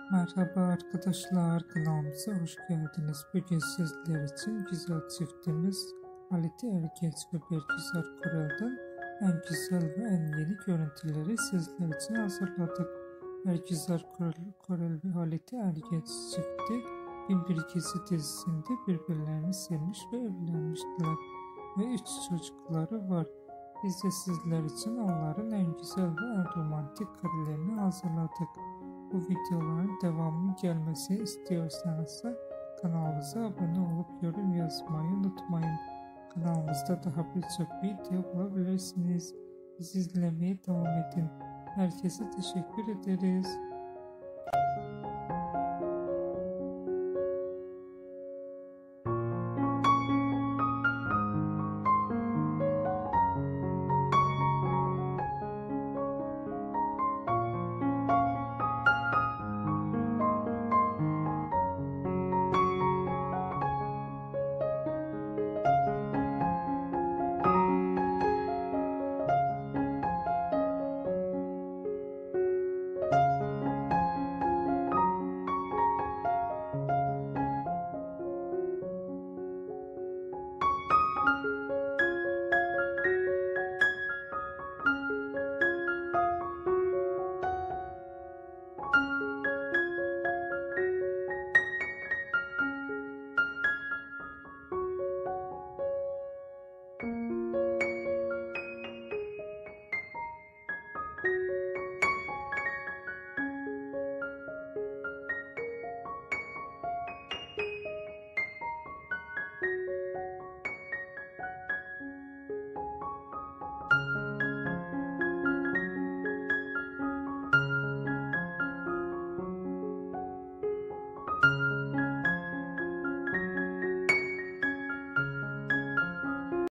Merhaba arkadaşlar, kanalımıza hoş geldiniz. Bugün sizler için güzel çiftimiz Halit Ergenç ve Bergüzar Korel'den en güzel ve en yeni görüntüleri sizler için hazırladık. Bergüzar Korel ve Halit Ergenç çifti Bin Bir Gece dizisinde birbirlerini sevmiş ve evlenmiştiler ve 3 çocukları var. Biz de sizler için onların en güzel ve en romantik karelerini hazırladık. Bu videoların devamının gelmesini istiyorsanız kanalımıza abone olup yorum yazmayı unutmayın. Kanalımızda daha birçok video bulabilirsiniz. Bizi izlemeye devam edin. Herkese teşekkür ederiz.